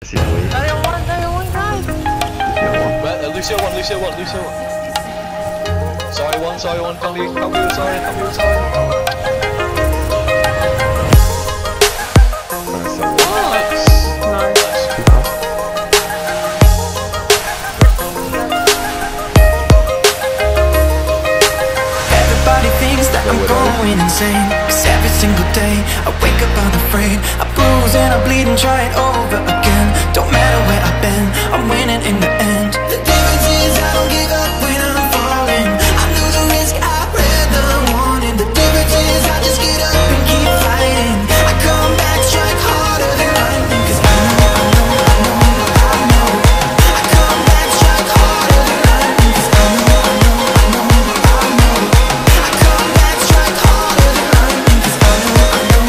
See how we. Daniel 1, Daniel 1, guys! Lucio 1, Lucio 1, Lucio 1. Sorry 1, sorry 1, come here, sorry. Everybody thinks that I'm going insane, 'cause every single day I wake up unafraid. I bruise and I bleed and try it over again. Don't matter where I've been, I'm winning in the end. The difference is I don't give up when I'm falling. I know the risk, I read the warning. The difference is I just get up and keep fighting. I come back, strike harder than lightning, 'cause I know. I come back, strike harder than lightning, 'cause I know. I come back, strike harder than lightning, 'cause I know.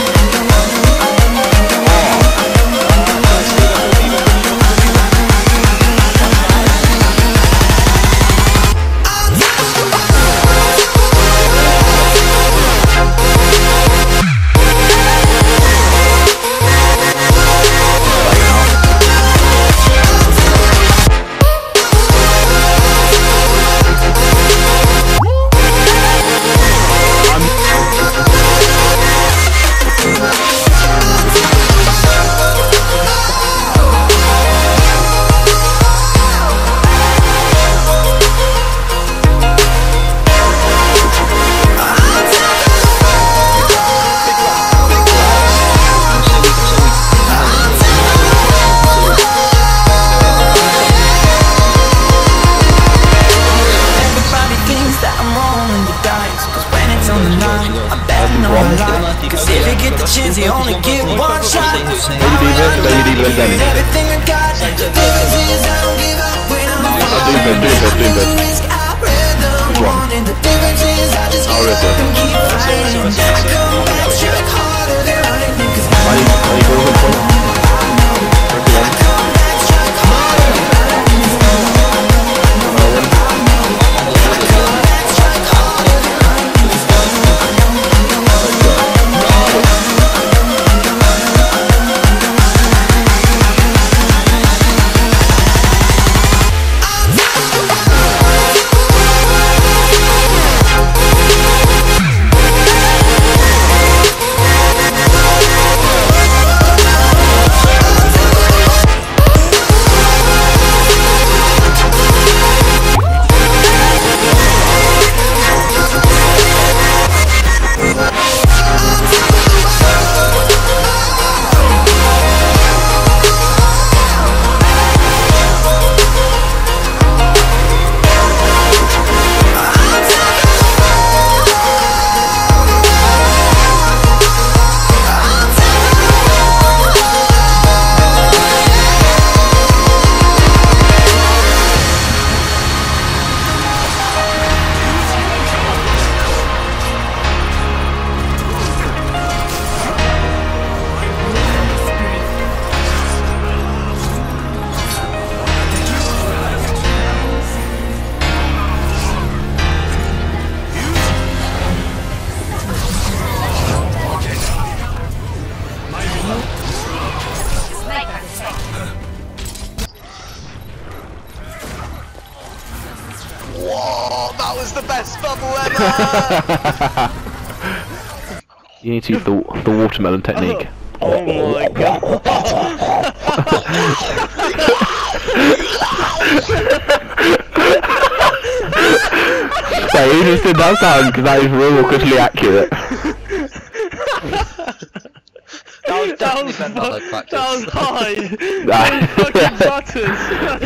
Chance, you only get one shot. Everything I got. The difference is I don't give up when I'm falling. The risk, I read the warning. The difference is I just get up and keep fighting. I come back, strike harder than lightning, 'cause I know. I come back, strike harder than lightning, 'cause I know. Whoa, that was the best bubble ever! You need to use the watermelon technique. Oh my god. So you just did that sound because that is real quickly accurate. That was high. That Fucking butters.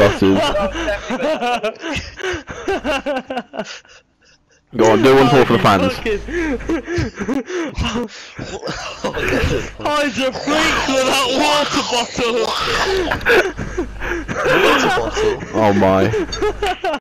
That is butters. Go on, do one more for the fans. Hydra freaks with that water bottle. Water bottle? Oh my.